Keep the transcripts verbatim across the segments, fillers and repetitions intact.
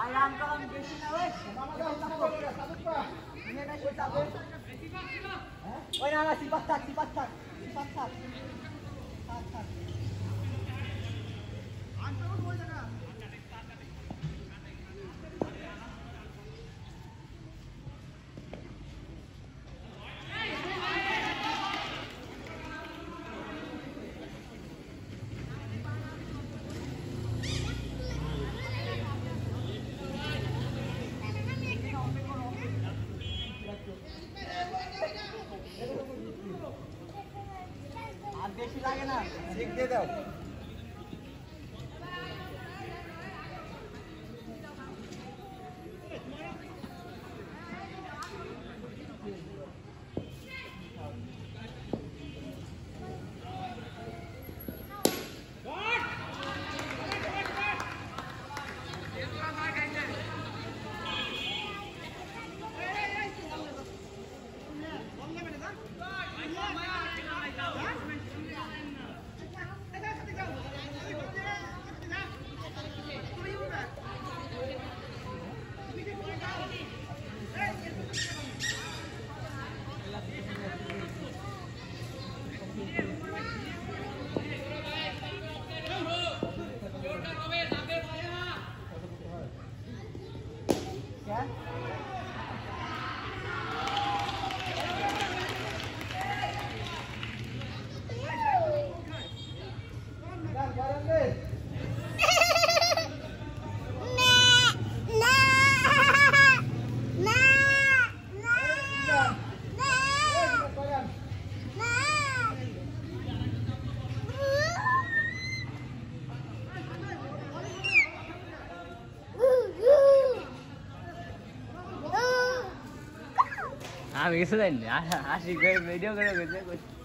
Oi, nana, si patak, si patak, si patak. বেশি লাগে না ঠিক দিয়ে দাও আমি কিছু জানি না আসি ভিডিও করে গেছে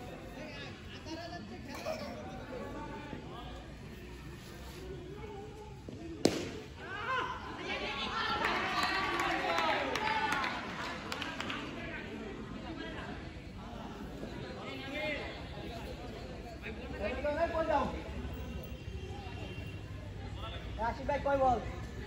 আশিক ভাই কই বল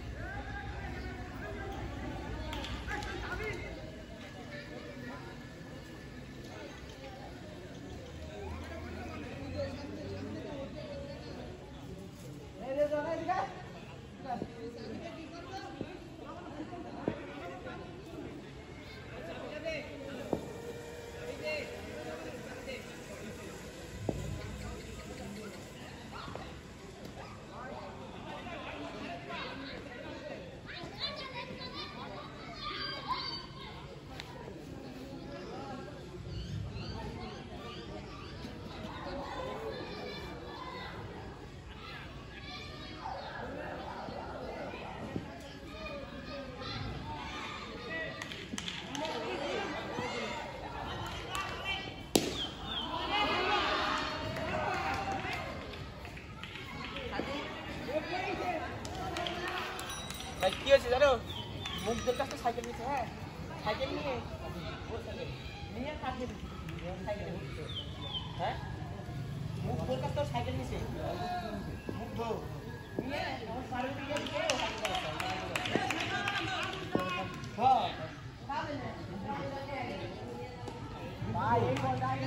কি হয়েছে জানো মুখদের কাছে সাইকেল নিচ্ছে হ্যাঁ সাইকেল নিয়ে নিয়ে কাটে সাইকেল হ্যাঁ মুখদের কাছে সাইকেল নিচ্ছে মুগ্ধ নিয়ে সাড়ে দিয়ে দিয়ে হ্যাঁ ভাই এই বল দাই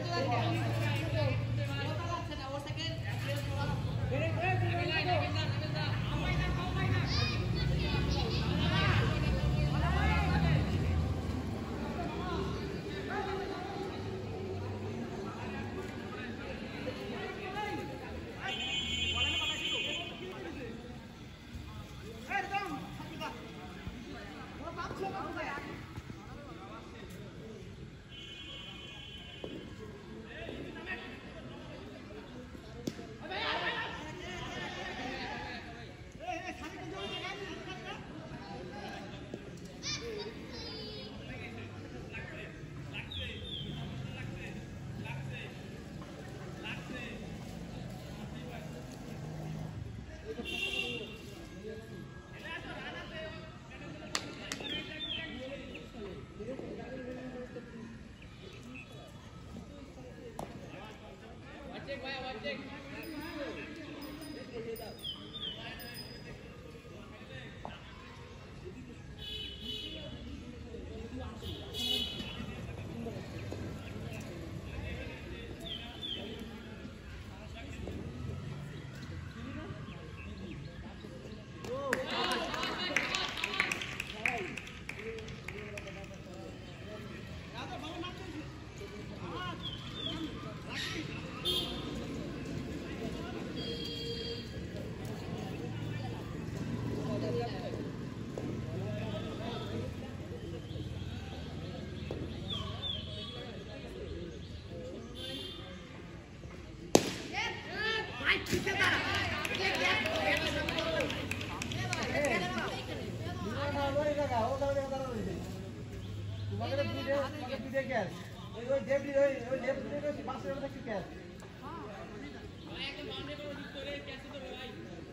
তোমাদের দুইটা তোমাদের দুইটা গ্যাস ওই ওই ডেবলি ওই ওই ডেবলি ওই পাঁচশো টাকা কি গ্যাস হ্যাঁ একদম বাউন্ডারি করে দিতে করে ক্যাচ তো ভাই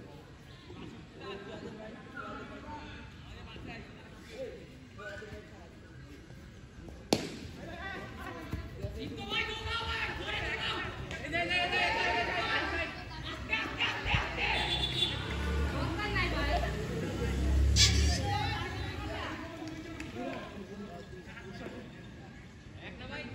ইতো ভাই দৌড়াও ভাই ধরে রাখো এই দে দে দে আস্তে আস্তে আস্তে আস্তে রোকন নাই ভাই একটা ভাই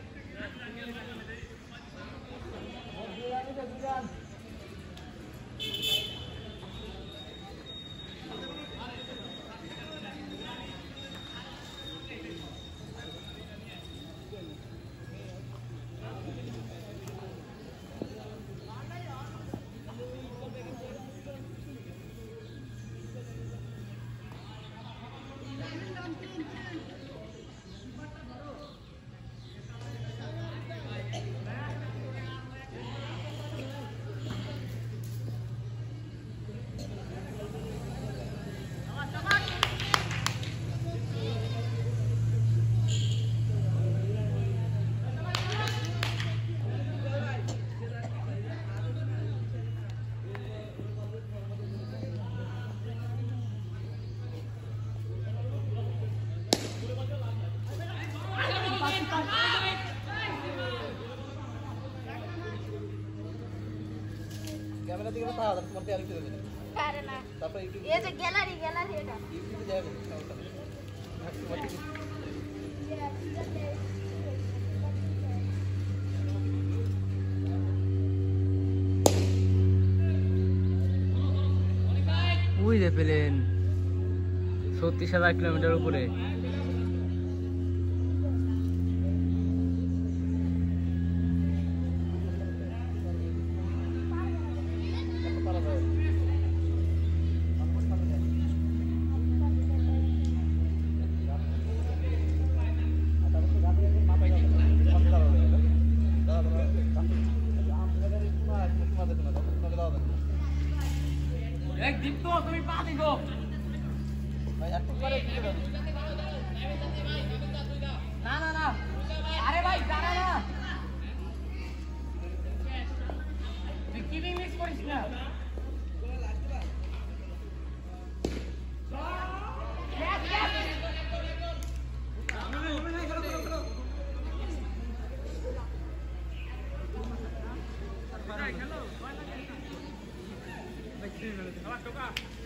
ক্যামেরা দিকে তাও তোমার তৈরি করে দেবে পারে না তারপর ইউটিউব এই যে গ্যালারি গ্যালারি এটা ইউটিউবে যাবে ওই যে প্লেন ছত্রিশ হাজার কিলোমিটার উপরে এক দীপ্ত তুমি পা দিগো ভাই একটু পরে দিতে দাও না না না আরে ভাই দাঁড়া না তুই কি মিস করিস না খেলো